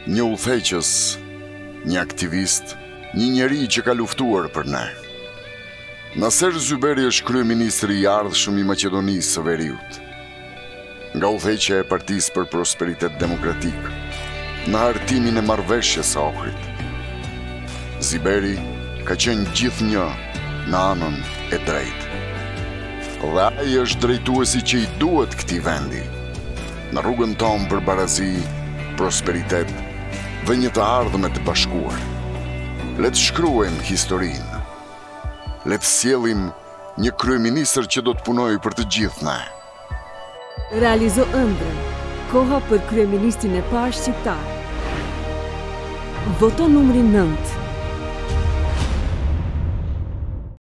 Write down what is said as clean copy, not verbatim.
Një udhëheqës, një aktivist, një njeri që ka luftuar për ne. Naser Zyberi është kryeministri i ardhshëm i Maqedonisë së Veriut. Nga udhëheqja e Partisë për Prosperitet Demokratik, në hartimin e marrëveshjes së Ohrit. Zyberi ka qenë gjithnjë në anën e drejtë. Dhe ai është drejtuesi që i duhet këtij vendi, në rrugën tonë për barazi, prosperitet dhe një të ardhme të bashkuar. Le të shkruajmë historinë. Le të sjellim një kryeministër që do të punojë për të gjithë ne. Realizo ëndrrën, koha për kryeministrin e parë shqiptar. Voto numri 9.